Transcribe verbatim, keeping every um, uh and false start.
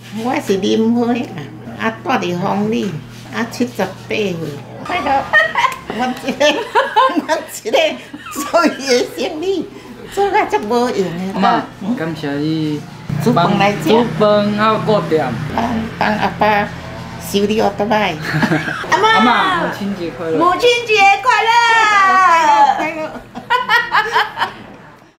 我是啉花啊，啊住伫丰里，啊七十八岁。快乐，我一个，我一个所有的生理做啊足无用的。 妈，感谢你。 煮饭来食。 煮饭还有顾店。 帮帮阿爸修理奥特曼。 阿妈，阿妈，母亲节快乐！ 母亲节快乐！ 快乐，快乐。